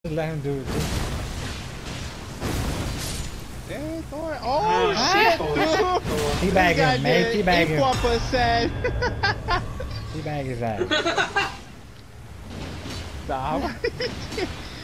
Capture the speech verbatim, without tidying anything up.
Just let him do it. Dude. Hey, Thor. Oh, ah, shit, dude. Teabag him, man. Teabag him. four percent. Teabag his ass. Stop.